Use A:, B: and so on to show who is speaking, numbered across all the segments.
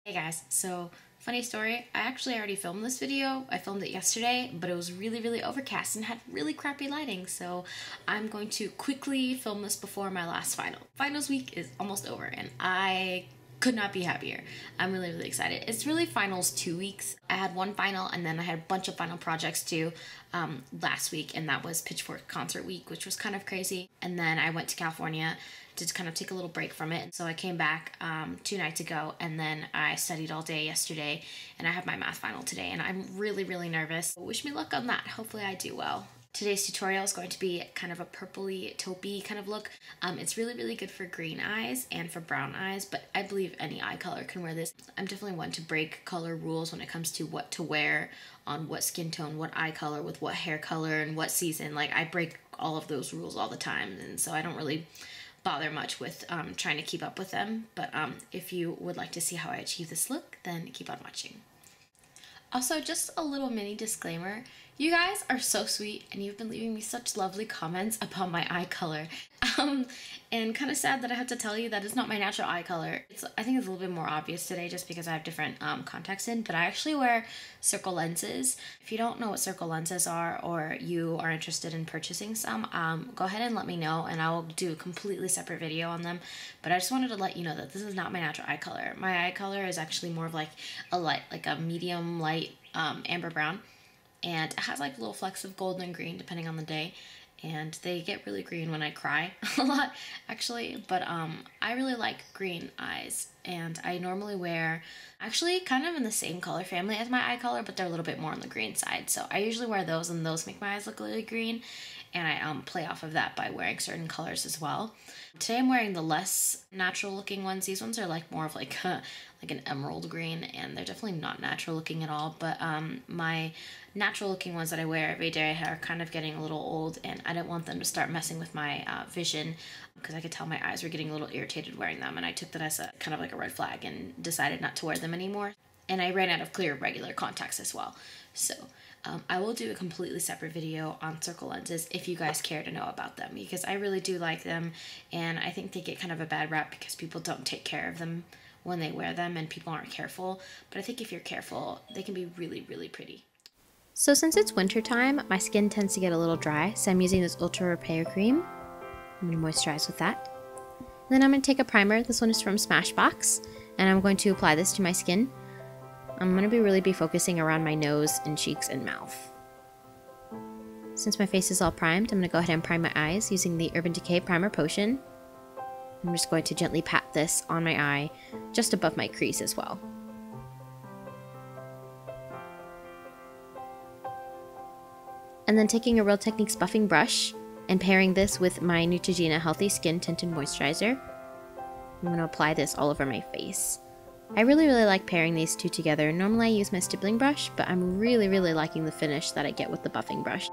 A: Hey guys, so funny story, I actually already filmed this video. I filmed it yesterday, but it was really overcast and had really crappy lighting, so I'm going to quickly film this before my last final. Finals week is almost over and I could not be happier. I'm really excited. It's really finals 2 weeks. I had one final and then I had a bunch of final projects due last week, and that was Pitchfork concert week, which was kind of crazy. And then I went to California to kind of take a little break from it. So I came back 2 nights ago, and then I studied all day yesterday, and I have my math final today, and I'm really nervous. Wish me luck on that. Hopefully I do well. Today's tutorial is going to be kind of a purpley taupey kind of look. It's really good for green eyes and for brown eyes, but I believe any eye color can wear this. I'm definitely one to break color rules when it comes to what to wear on what skin tone, what eye color, with what hair color, and what season. Like, I break all of those rules all the time, and so I don't really bother much with trying to keep up with them. But if you would like to see how I achieve this look, then keep on watching. Also, just a little mini disclaimer. You guys are so sweet and you've been leaving me such lovely comments about my eye color. And kind of sad that I have to tell you that it's not my natural eye color. I think it's a little bit more obvious today just because I have different contacts in, but I actually wear circle lenses. If you don't know what circle lenses are, or you are interested in purchasing some, go ahead and let me know and I will do a completely separate video on them. But I just wanted to let you know that this is not my natural eye color. My eye color is actually more of like a medium light amber brown. And it has like little flecks of gold and green depending on the day, and they get really green when I cry a lot actually. But I really like green eyes, and I normally wear actually kind of in the same color family as my eye color, but they're a little bit more on the green side. So I usually wear those, and those make my eyes look really green, and I play off of that by wearing certain colors as well. Today I'm wearing the less natural looking ones. These ones are like more of like an emerald green, and they're definitely not natural looking at all. But my natural looking ones that I wear every day are kind of getting a little old, and I didn't want them to start messing with my vision, because I could tell my eyes were getting a little irritated wearing them, and I took that as a kind of like a red flag and decided not to wear them anymore. And I ran out of clear regular contacts as well. So I will do a completely separate video on circle lenses if you guys care to know about them, because I really do like them, and I think they get kind of a bad rap because people don't take care of them when they wear them and people aren't careful. But I think if you're careful, they can be really pretty. So since it's winter time, my skin tends to get a little dry, so I'm using this Ultra Repair Cream. I'm going to moisturize with that. Then I'm going to take a primer. This one is from Smashbox, and I'm going to apply this to my skin. I'm going to really be focusing around my nose and cheeks and mouth. Since my face is all primed, I'm going to go ahead and prime my eyes using the Urban Decay Primer Potion. I'm just going to gently pat this on my eye, just above my crease as well. And then taking a Real Techniques buffing brush and pairing this with my Neutrogena Healthy Skin Tinted Moisturizer, I'm going to apply this all over my face. I really like pairing these two together. Normally I use my stippling brush, but I'm really liking the finish that I get with the buffing brush.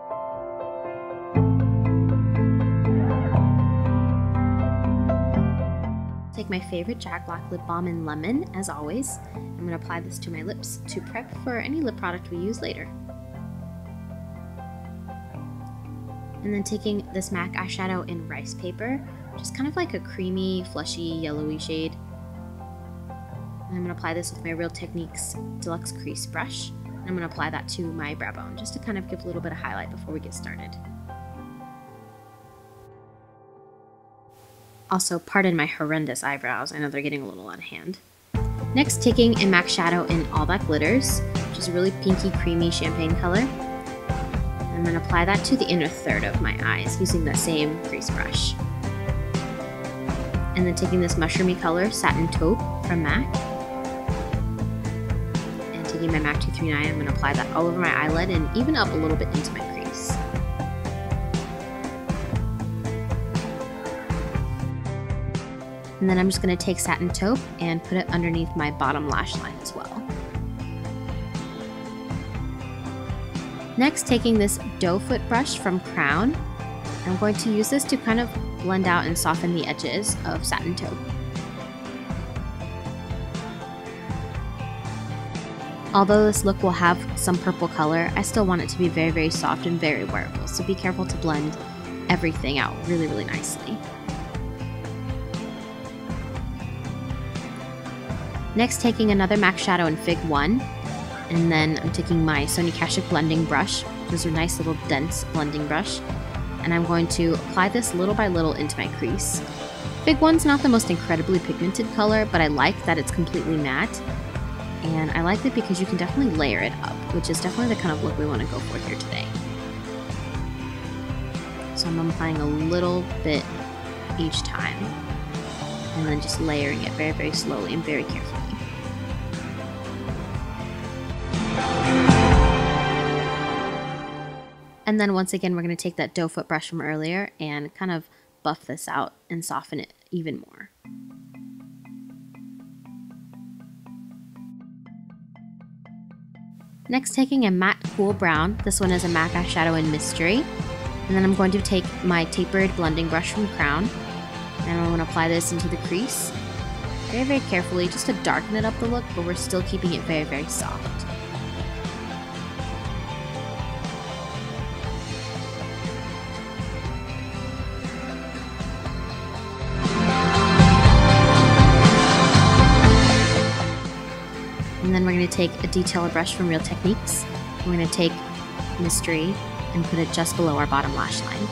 A: Take my favorite Jack Black Lip Balm in Lemon, as always. I'm going to apply this to my lips to prep for any lip product we use later. And then taking this MAC eyeshadow in Rice Paper, which is kind of like a creamy, fleshy, yellowy shade. And I'm going to apply this with my Real Techniques Deluxe Crease Brush. And I'm going to apply that to my brow bone, just to kind of give a little bit of highlight before we get started. Also, pardon my horrendous eyebrows, I know they're getting a little out of hand. Next, taking a MAC shadow in All That Glitters, which is a really pinky, creamy champagne color. I'm going to apply that to the inner third of my eyes using the same crease brush. And then taking this mushroomy color, Satin Taupe from MAC, and taking my MAC 239, I'm going to apply that all over my eyelid and even up a little bit into my crease. And then I'm just going to take Satin Taupe and put it underneath my bottom lash line as well. Next, taking this Doe Foot brush from Crown, I'm going to use this to kind of blend out and soften the edges of Satin Taupe. Although this look will have some purple color, I still want it to be very soft and very wearable, so be careful to blend everything out really nicely. Next, taking another MAC shadow in Fig 1, and then I'm taking my Sonia Kashuk blending brush, which is a nice little dense blending brush, and I'm going to apply this little by little into my crease. Fig 1's not the most incredibly pigmented color, but I like that it's completely matte, and I like it because you can definitely layer it up, which is definitely the kind of look we want to go for here today. So I'm applying a little bit each time, and then just layering it very, very slowly and very carefully. And then once again, we're going to take that doe foot brush from earlier and kind of buff this out and soften it even more. Next, taking a matte cool brown. This one is a MAC eyeshadow in Mystery. And then I'm going to take my tapered blending brush from Crown, and I'm going to apply this into the crease very, very carefully, just to darken it up the look, but we're still keeping it very, very soft. And then we're going to take a detailer brush from Real Techniques. We're going to take Mystery and put it just below our bottom lash line.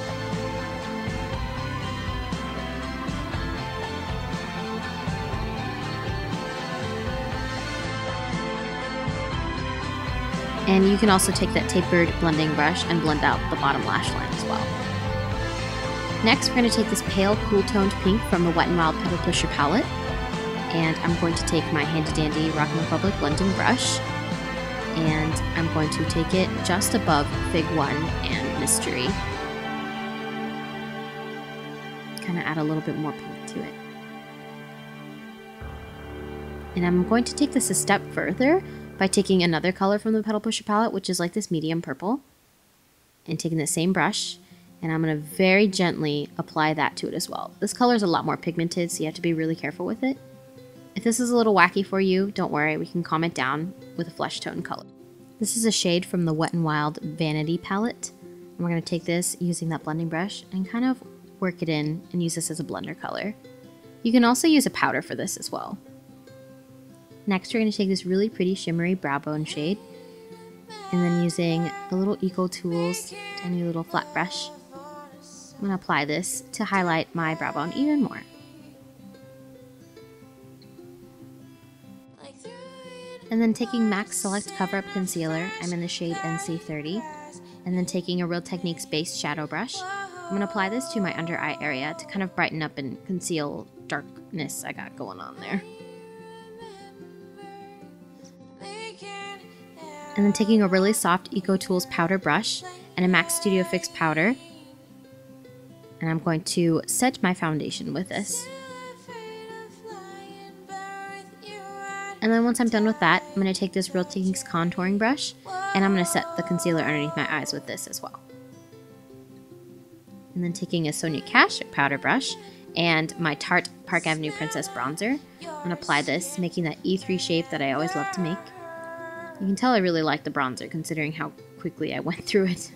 A: And you can also take that tapered blending brush and blend out the bottom lash line as well. Next, we're going to take this pale, cool toned pink from the Wet n Wild Petal Pusher palette, and I'm going to take my Handy Dandy Rock & Republic blending brush, and I'm going to take it just above Fig 1 and Mystery. Kind of add a little bit more pink to it. And I'm going to take this a step further by taking another color from the Petal Pusher palette, which is like this medium purple, and taking the same brush, and I'm going to very gently apply that to it as well. This color is a lot more pigmented, so you have to be really careful with it. If this is a little wacky for you, don't worry, we can calm it down with a flesh tone color. This is a shade from the Wet n Wild Vanity palette. And we're going to take this using that blending brush and kind of work it in and use this as a blender color. You can also use a powder for this as well. Next, we're going to take this really pretty shimmery brow bone shade, and then using the little Eco Tools tiny little flat brush, I'm going to apply this to highlight my brow bone even more. And then taking MAC Select Cover Up Concealer, I'm in the shade NC30, and then taking a Real Techniques base shadow brush, I'm going to apply this to my under eye area to kind of brighten up and conceal darkness I got going on there. And then taking a really soft Eco Tools powder brush and a MAC Studio Fix powder, and I'm going to set my foundation with this. And then once I'm done with that, I'm going to take this Real Techniques contouring brush, and I'm going to set the concealer underneath my eyes with this as well. And then taking a Sonia Kashuk powder brush and my Tarte Park Avenue Princess bronzer, I'm going to apply this, making that E3 shape that I always love to make. You can tell I really like the bronzer considering how quickly I went through it.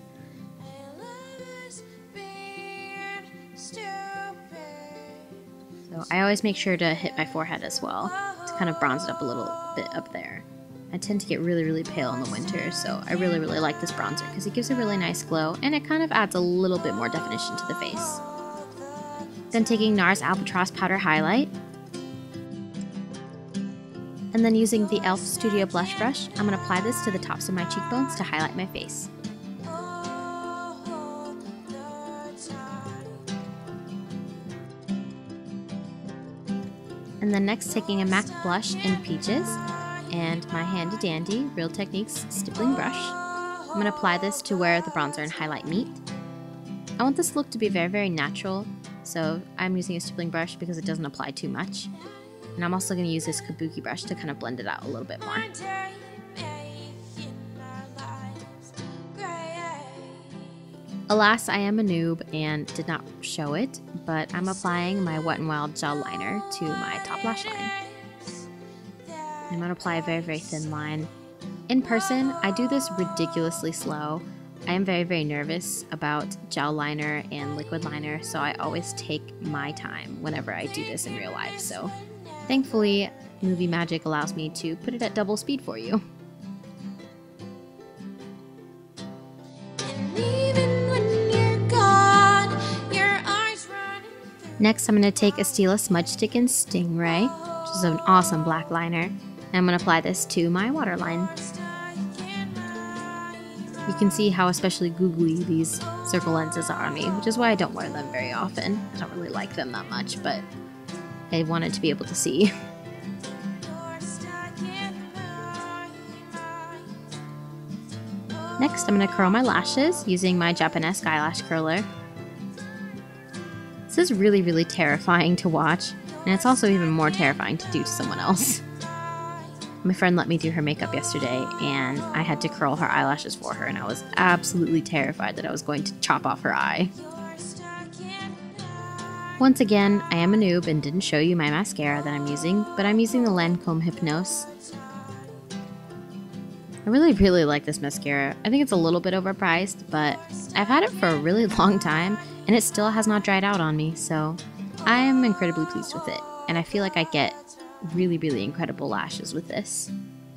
A: So I always make sure to hit my forehead as well to kind of bronze it up a little bit up there. I tend to get really, really pale in the winter, so I really, really like this bronzer because it gives a really nice glow and it kind of adds a little bit more definition to the face. Then taking NARS Albatross Powder Highlight, and then using the e.l.f. Studio Blush Brush, I'm going to apply this to the tops of my cheekbones to highlight my face. And then next, taking a MAC blush in Peaches and my Handy Dandy Real Techniques stippling brush, I'm going to apply this to where the bronzer and highlight meet. I want this look to be very, very natural, so I'm using a stippling brush because it doesn't apply too much. And I'm also going to use this Kabuki brush to kind of blend it out a little bit more. Alas, I am a noob and did not show it, but I'm applying my Wet n Wild gel liner to my top lash line. I'm going to apply a very, very thin line. In person, I do this ridiculously slow. I am very, very nervous about gel liner and liquid liner, so I always take my time whenever I do this in real life. So thankfully, movie magic allows me to put it at double speed for you. Next, I'm going to take a Stila Smudge Stick in Stingray, which is an awesome black liner, and I'm going to apply this to my waterline. You can see how especially googly these circle lenses are on me, which is why I don't wear them very often. I don't really like them that much, but I wanted to be able to see. Next, I'm going to curl my lashes using my Japanesque eyelash curler. This is really, really terrifying to watch, and it's also even more terrifying to do to someone else. My friend let me do her makeup yesterday, and I had to curl her eyelashes for her, and I was absolutely terrified that I was going to chop off her eye. Once again, I am a noob and didn't show you my mascara that I'm using, but I'm using the Lancome Hypnose. I really, really like this mascara. I think it's a little bit overpriced, but I've had it for a really long time, and it still has not dried out on me, so I am incredibly pleased with it, and I feel like I get really, really incredible lashes with this.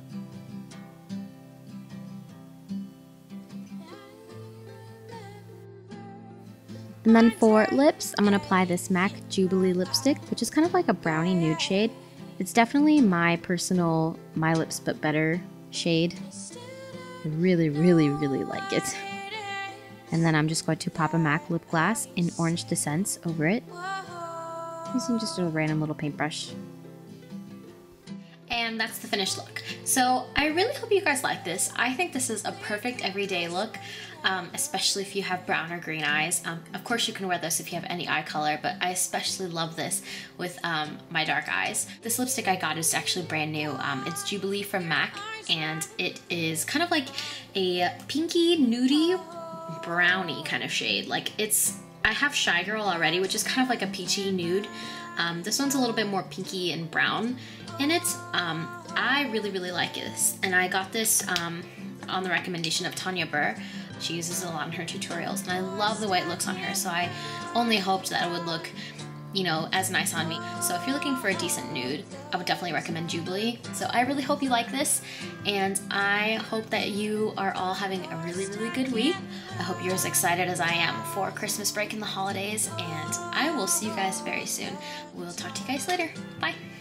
A: And then for lips, I'm going to apply this MAC Jubilee lipstick, which is kind of like a brownie nude shade. It's definitely my personal My Lips But Better shade. I really, really, really like it. And then I'm just going to pop a MAC lip gloss in Orange Descents over it, using just a random little paintbrush. And that's the finished look. So I really hope you guys like this. I think this is a perfect everyday look, especially if you have brown or green eyes. Of course you can wear this if you have any eye color, but I especially love this with my dark eyes. This lipstick I got is actually brand new. It's Jubilee from MAC, and it is kind of like a pinky, nudie, brownie kind of shade. Like I have Shy Girl already, which is kind of like a peachy nude. This one's a little bit more pinky and brown in it. I really, really like this, and I got this on the recommendation of Tanya Burr. She uses it a lot in her tutorials, and I love the way it looks on her, so I only hoped that it would look, you know, as nice on me. So if you're looking for a decent nude, I would definitely recommend Jubilee. So I really hope you like this, and I hope that you are all having a really, really good week. I hope you're as excited as I am for Christmas break and the holidays, and I will see you guys very soon. We'll talk to you guys later. Bye.